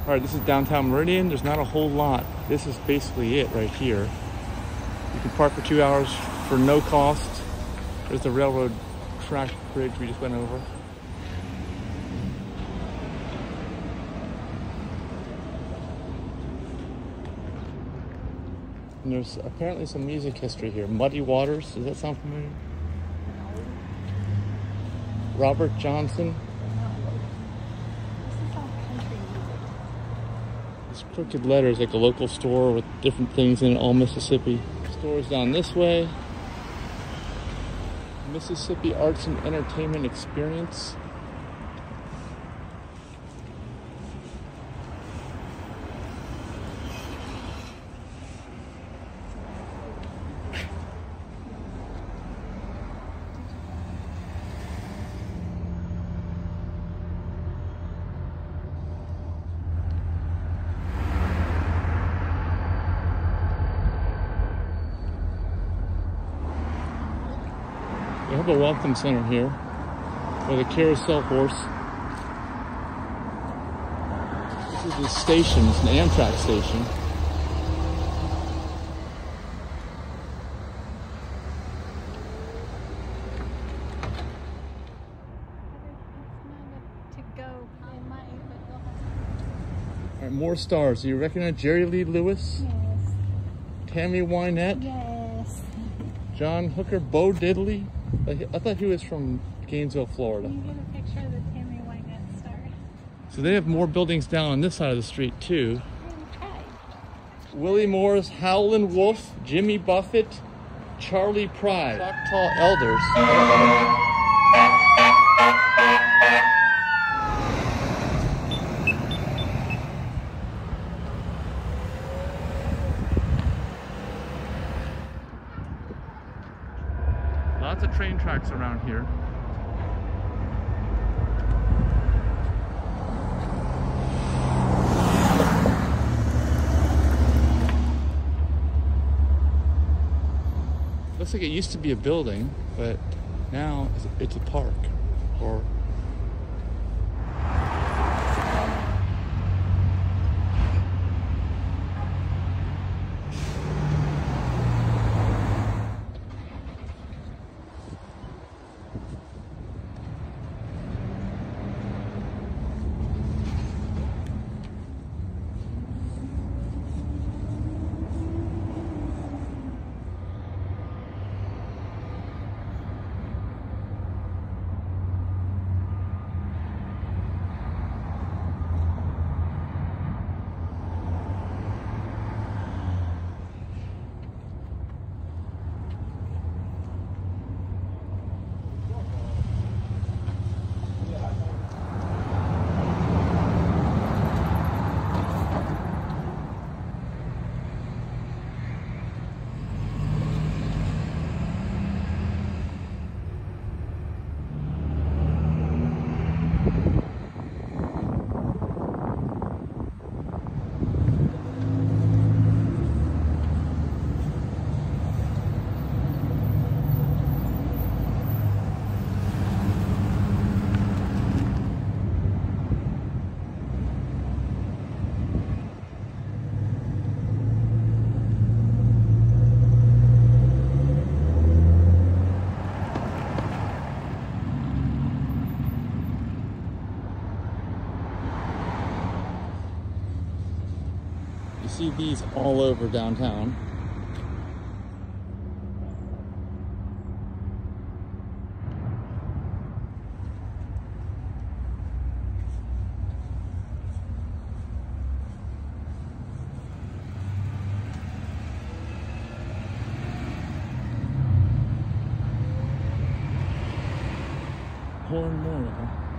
All right, this is downtown Meridian. There's not a whole lot. This is basically it right here. You can park for 2 hours for no cost. There's the railroad track bridge we just went over. And there's apparently some music history here. Muddy Waters, does that sound familiar? Robert Johnson. This crooked letter is like a local store with different things in it, all Mississippi. Stores down this way. Mississippi Arts and Entertainment Experience. We have a welcome center here with a carousel horse. This is the station, it's an Amtrak station. All right, more stars. Do you recognize Jerry Lee Lewis? Yes. Tammy Wynette? Yes. John Hooker, Bo Diddley? I thought he was from Gainesville, Florida. Can you get a picture of the Tammy Wynette star? So they have more buildings down on this side of the street too. Okay. Willie Morris, Howlin' Wolf, Jimmy Buffett, Charlie Pride, Choctaw Elders. Lots of train tracks around here. Looks like it used to be a building, but now it's a park. Or you see these all over downtown. Horn Memorial.